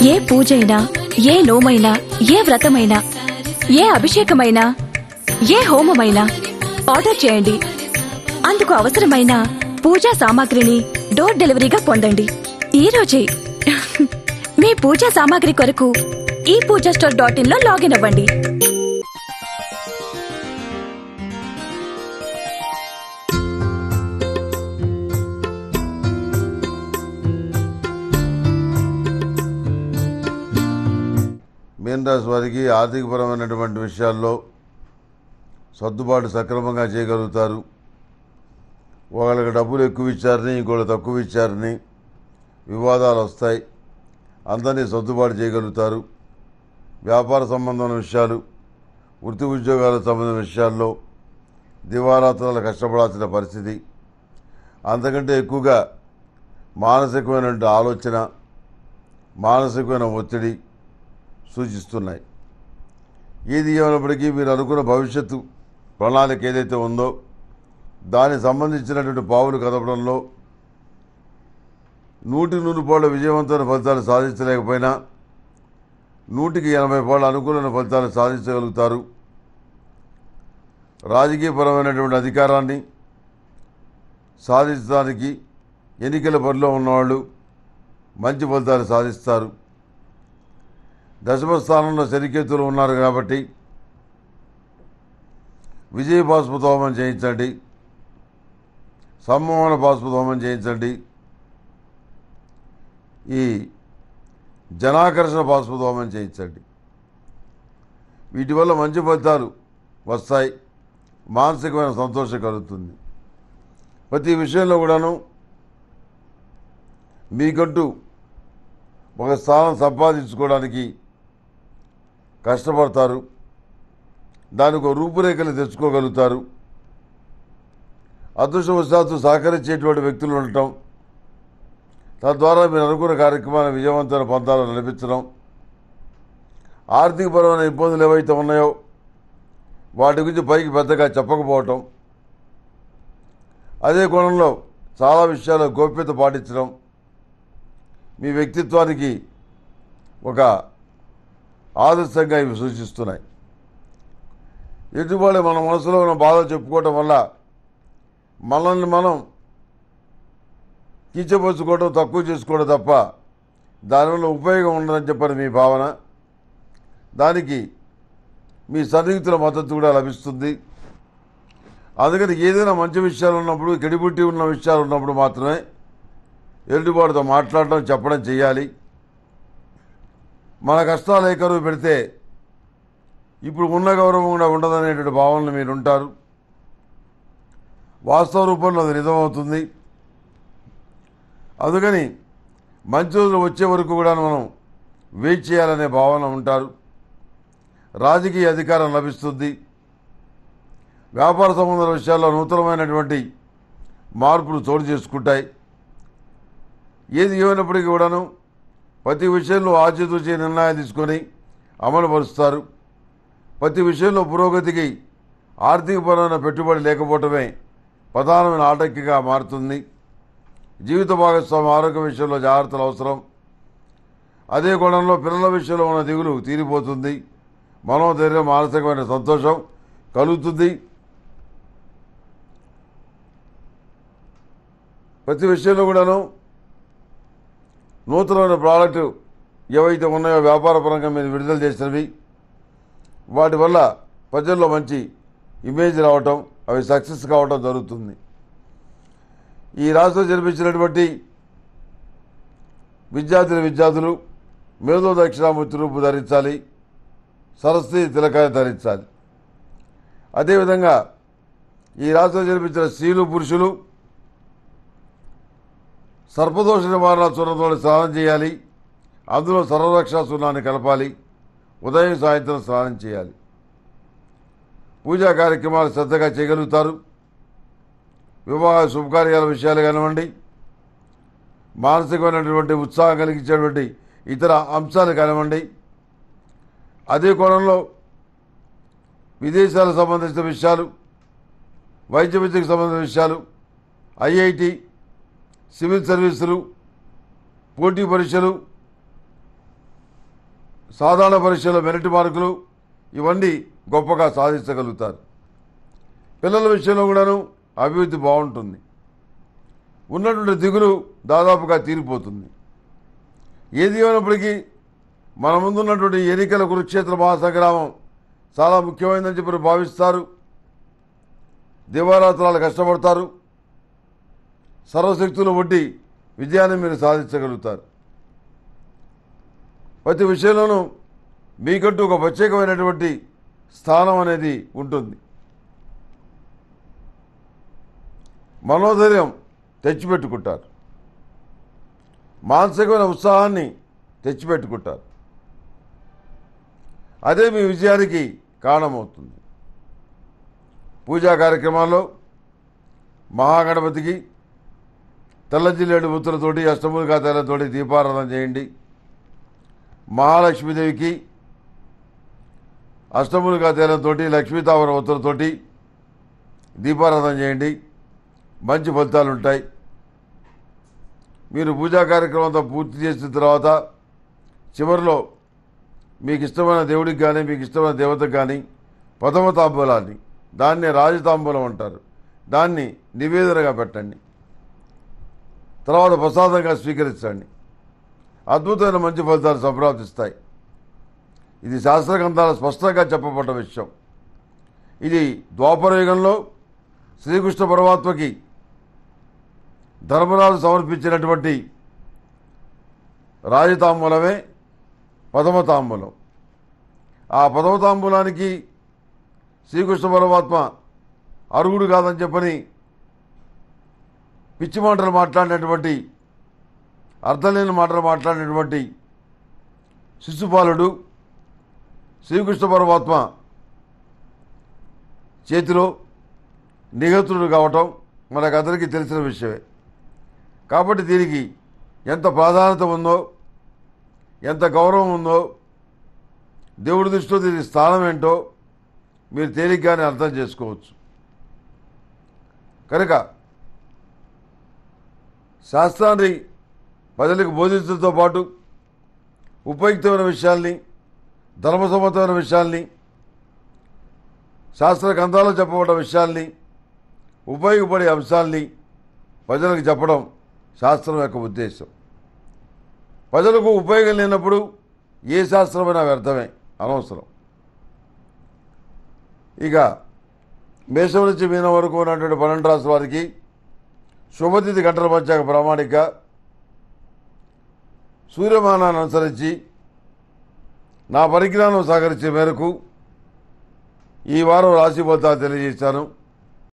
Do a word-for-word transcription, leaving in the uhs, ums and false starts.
ఏ పూజైనా, ఏ నోమైనా, ఏ వ్రతమైనా, ఏ అభిషేకమైనా, ఏ హోమమైనా ఆర్డర్ చేయండి. అందుకు అవసరమైన పూజా సామాగ్రిని డోర్ డెలివరీగా పొందండి ఈ రోజే. మీ పూజా సామాగ్రి కొరకు ఈ పూజా స్టోర్ డాట్ ఇన్ లో లాగిన్ అవ్వండి. మీనరాశి వారికి ఆర్థికపరమైనటువంటి విషయాల్లో సర్దుబాటు సక్రమంగా చేయగలుగుతారు. వాళ్ళకి డబ్బులు ఎక్కువ ఇచ్చారని ఇంకోళ్ళు తక్కువ ఇచ్చారని వివాదాలు వస్తాయి. అందరినీ సర్దుబాటు చేయగలుగుతారు. వ్యాపార సంబంధమైన విషయాలు, వృత్తి ఉద్యోగాలకు సంబంధించిన విషయాల్లో దివారాత్రాలు కష్టపడాల్సిన పరిస్థితి. అంతకంటే ఎక్కువగా మానసికమైనటువంటి ఆలోచన, మానసికమైన ఒత్తిడి సూచిస్తున్నాయి. ఏది ఏమైనప్పటికీ మీరు అనుకున్న భవిష్యత్తు ప్రణాళిక ఏదైతే ఉందో దానికి సంబంధించినటువంటి పావులు కదపడంలో నూటి నూరు పాళ్ళ విజయవంతమైన ఫలితాలు సాధించలేకపోయినా నూటికి ఎనభై పాళ్ళ అనుకూలమైన ఫలితాలు సాధించగలుగుతారు. రాజకీయపరమైనటువంటి అధికారాన్ని సాధించడానికి ఎన్నికల బరిలో ఉన్నవాళ్ళు మంచి ఫలితాలు సాధిస్తారు. దశమ స్థానంలో శనికేతులు ఉన్నారు కాబట్టి విజయ పాశుపత హోమం చేయించండి, సమ్మోహన పాశుపత హోమం చేయించండి, ఈ జనాకర్షణ పాశుపత హోమం చేయించండి. వీటి వల్ల మంచి ఫలితాలు వస్తాయి. మానసికమైన సంతోషం కలుగుతుంది. ప్రతి విషయంలో కూడాను మీకంటూ ఒక స్థానం సంపాదించుకోవడానికి కష్టపడతారు. దానికి ఒక రూపురేఖలు తెచ్చుకోగలుగుతారు. అదృష్టవశాత్తు సహకరించేటువంటి వ్యక్తులు ఉండటం, తద్వారా మీరు అనుకున్న కార్యక్రమాన్ని విజయవంతమైన పంతాలు నడిపించడం, ఆర్థికపరమైన ఇబ్బందులు ఏవైతే ఉన్నాయో వాటి గురించి పైకి పెద్దగా చెప్పకపోవటం, అదే కోణంలో చాలా విషయాల్లో గోప్యత పాటించడం మీ వ్యక్తిత్వానికి ఒక ఆదర్శంగా ఇవి సూచిస్తున్నాయి. ఎదుటివాళ్ళు మన మనసులో ఉన్న బాధలు చెప్పుకోవటం వల్ల మనల్ని మనం కించపరుచుకోవడం, తక్కువ చేసుకోవడం తప్ప దానివల్ల ఉపయోగం ఉండదని చెప్పని మీ భావన. దానికి మీ సన్నిహితుల మద్దతు కూడా లభిస్తుంది. అందుకని ఏదైనా మంచి విషయాలు ఉన్నప్పుడు, క్రెడిబిలిటీ ఉన్న విషయాలు ఉన్నప్పుడు మాత్రమే ఎదుటివాడితో మాట్లాడడం, చెప్పడం చేయాలి. మన కష్టాలు ఏ కరువు పెడితే ఇప్పుడు ఉన్న గౌరవం కూడా ఉండదనేటువంటి భావనలు మీరు ఉంటారు. వాస్తవ రూపంలో అది నిజమవుతుంది. అందుకని మంచి రోజులు వచ్చే వరకు కూడా మనం వెయిట్ చేయాలనే భావన ఉంటారు. రాజకీయ అధికారం లభిస్తుంది. వ్యాపార సంబంధాల విషయాల్లో నూతనమైనటువంటి మార్పులు చోటు చేసుకుంటాయి. ఏది ఏమైనప్పటికీ కూడాను ప్రతి విషయంలో ఆచితూచి నిర్ణయాలు తీసుకొని అమలు పరుస్తారు. ప్రతి విషయంలో పురోగతికి ఆర్థికపరమైన పెట్టుబడి లేకపోవటమే ప్రధానమైన ఆటంకిగా మారుతుంది. జీవిత భాగస్వామి ఆరోగ్య విషయంలో జాగ్రత్తలు అవసరం. అదే కోణంలో పిల్లల విషయంలో ఉన్న దిగులు తీరిపోతుంది. మనోధైర్యం, మానసికమైన సంతోషం కలుగుతుంది. ప్రతి విషయంలో కూడాను నూతనమైన ప్రోడక్ట్ ఏవైతే ఉన్నాయో వ్యాపార పరంగా మీరు విడుదల చేసినవి, వాటి వల్ల ప్రజల్లో మంచి ఇమేజ్ రావటం, అవి సక్సెస్ కావటం జరుగుతుంది. ఈ రాష్ట్రంలో జన్మించినటువంటి విద్యార్థులు విద్యార్థులు మేధో దక్షిణామూర్తి రూపు ధరించాలి, సరస్వతి తిలకాన్ని ధరించాలి. అదేవిధంగా ఈ రాష్ట్రంలో జన్మించిన స్త్రీలు పురుషులు సర్పదోష నివారణ చూర్ణంతో స్నానం చేయాలి. అందులో సర్వరక్షా చూర్ణాన్ని కలపాలి. ఉదయం సాయంత్రం స్నానం చేయాలి. పూజా కార్యక్రమాలు శ్రద్ధగా చేయగలుగుతారు. వివాహ శుభకార్యాల విషయాలు కానివ్వండి, మానసికమైనటువంటి ఉత్సాహం కలిగించేటువంటి ఇతర అంశాలు కానివ్వండి, అదే కోణంలో విదేశాలకు సంబంధించిన విషయాలు, వైద్య విద్యకు సంబంధించిన విషయాలు, ఐఐటి, సివిల్ సర్వీసులు, పోటీ పరీక్షలు, సాధారణ పరీక్షలో మెరిట్ మార్కులు ఇవన్నీ గొప్పగా సాధించగలుగుతారు. పిల్లల విషయంలో కూడాను అభివృద్ధి బాగుంటుంది. ఉన్నటువంటి దిగులు దాదాపుగా తీరిపోతుంది. ఏది ఏమైనప్పటికీ మన ముందున్నటువంటి ఎన్నికల కురుక్షేత్ర మహాసంగ్రామం చాలా ముఖ్యమైనదని చెప్పి భావిస్తారు. దివారాత్రాలు కష్టపడతారు. సర్వశక్తులు ఒడ్డి విజయాన్ని మీరు సాధించగలుగుతారు. ప్రతి విషయంలోనూ మీకంటూ ఒక ప్రత్యేకమైనటువంటి స్థానం అనేది ఉంటుంది. మనోధైర్యం తెచ్చిపెట్టుకుంటారు. మానసికమైన ఉత్సాహాన్ని తెచ్చిపెట్టుకుంటారు. అదే మీ విజయానికి కారణమవుతుంది. పూజా కార్యక్రమాల్లో మహాగణపతికి తెల్ల జిల్లేడు ముత్తులతోటి అష్టమూలికా తైలంతోటి దీపారాధన చేయండి. మహాలక్ష్మీదేవికి అష్టమూలికా తైలంతో లక్ష్మీతామర ఒత్తులతోటి దీపారాధన చేయండి. మంచి ఫలితాలు ఉంటాయి. మీరు పూజా కార్యక్రమం అంతా పూర్తి చేసిన తర్వాత చివరిలో మీకు ఇష్టమైన దేవుడికి కానీ మీకు ఇష్టమైన దేవతకు కానీ ప్రథమ తాంబూలాన్ని, దాన్నే రాజతాంబూలం అంటారు, దాన్ని నివేదనగా పెట్టండి. తర్వాత ప్రసాదంగా స్వీకరించండి. అద్భుతమైన మంచి ఫలితాలు సంప్రాప్తిస్తాయి. ఇది శాస్త్రగ్రంథాలు స్పష్టంగా చెప్పబడ్డ విషయం. ఇది ద్వాపర యుగంలో శ్రీకృష్ణ పరమాత్మకి ధర్మరాజు సమర్పించినటువంటి రాజతాంబూలమే ప్రథమ తాంబూలం. ఆ ప్రథమ తాంబూలానికి శ్రీకృష్ణ పరమాత్మ అర్హుడు కాదని చెప్పని పిచ్చి మాటలు మాట్లాడినటువంటి, అర్థం లేని మాటలు మాట్లాడినటువంటి శిశుపాలుడు శ్రీకృష్ణ పరమాత్మ చేతిలో నిహతుడు కావటం మనకందరికీ తెలిసిన విషయమే. కాబట్టి దీనికి ఎంత ప్రాధాన్యత ఉందో, ఎంత గౌరవం ఉందో, దేవుడి దృష్టిలో దీని స్థానం ఏంటో మీరు తేలిగ్గానే అర్థం చేసుకోవచ్చు. కనుక శాస్త్రాన్ని ప్రజలకు బోధించడంతో పాటు ఉపయుక్తమైన విషయాల్ని, ధర్మసమ్మతమైన విషయాల్ని, శాస్త్ర గ్రంథాల్లో చెప్పబడ్డ విషయాల్ని, ఉపయోగపడే అంశాల్ని ప్రజలకు చెప్పడం శాస్త్రం యొక్క ఉద్దేశం. ప్రజలకు ఉపయోగం లేనప్పుడు ఏ శాస్త్రమైనా వ్యర్థమే, అనవసరం. ఇక మేషం నుంచి మీనం వరకు ఉన్నటువంటి పన్నెండు రాసుల వారికి శుభతిథి గంటల పంచాక ప్రామాణిక సూర్యమానాన్ని అనుసరించి నా పరిజ్ఞానం సహకరించే మేరకు ఈ వారం రాశి ఫలితాలు తెలియజేశాను.